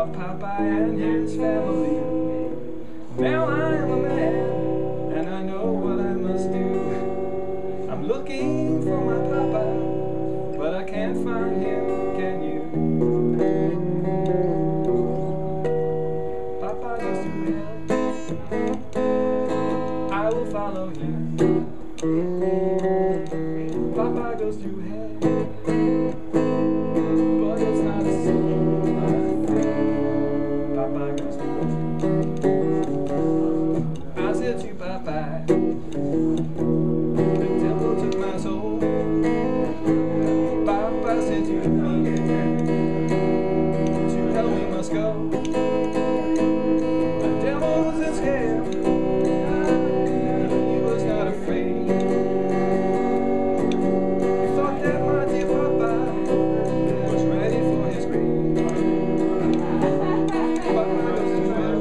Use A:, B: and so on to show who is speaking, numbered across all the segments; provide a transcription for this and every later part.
A: of Popeye and his family. Now I am a man, and I know what I must do. I'm looking for my Popeye, but I can't find him, can you? Popeye goes to hell, I will follow him. Popeye goes to hell, but it's not a sin. Popeye goes to hell. I said to Popeye, the devil took my soul. Popeye said to me, to hell we must go. The devil wasn't scared, he was not afraid. He thought that my dear Popeye was ready for his grave. Popeye goes to hell,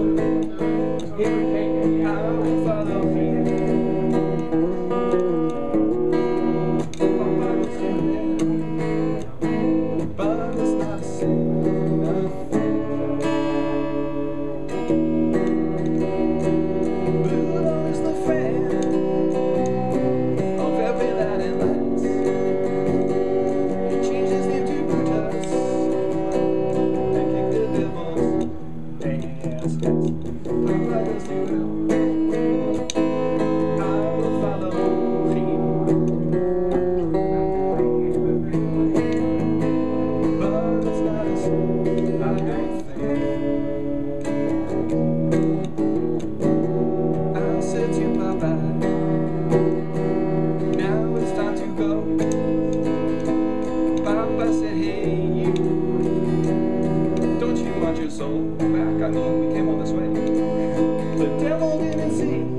A: I will follow him. Popeye goes to hell, but it's not a sin. Bluto is the fan of every lad and lass. He changed his name to Brutus and kicked the devil's ass. Popeye goes to hell, I will follow him. But it's not a sin, I don't think. I said to Popeye, now it's time to go. Popeye said, hey you, don't you want your soul back? I mean, we came all this way. The devil didn't see